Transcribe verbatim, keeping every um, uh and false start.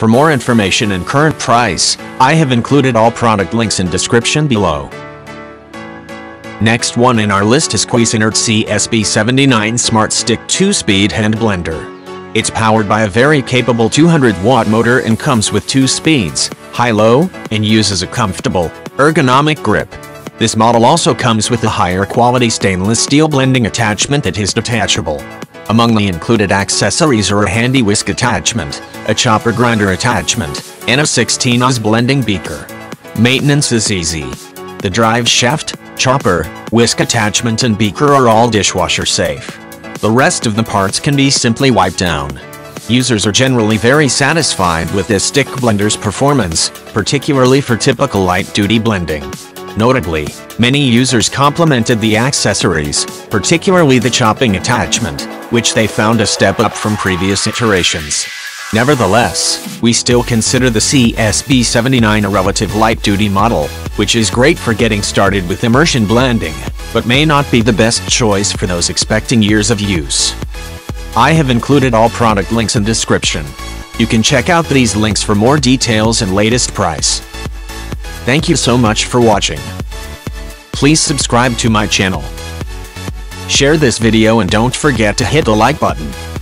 For more information and current price, I have included all product links in description below. Next one in our list is Cuisinart C S B seventy-nine Smart Stick two speed Hand Blender. It's powered by a very capable two hundred watt motor and comes with two speeds, high-low, and uses a comfortable, ergonomic grip. This model also comes with a higher quality stainless steel blending attachment that is detachable. Among the included accessories are a handy whisk attachment, a chopper grinder attachment, and a sixteen oz blending beaker. Maintenance is easy. The drive shaft, chopper, whisk attachment and beaker are all dishwasher safe. The rest of the parts can be simply wiped down. Users are generally very satisfied with this stick blender's performance, particularly for typical light-duty blending. Notably, many users complimented the accessories, particularly the chopping attachment, which they found a step up from previous iterations. Nevertheless, we still consider the C S B seventy-nine a relative light-duty model, which is great for getting started with immersion blending, but may not be the best choice for those expecting years of use. I have included all product links in description. You can check out these links for more details and latest price. Thank you so much for watching. Please subscribe to my channel. Share this video and don't forget to hit the like button.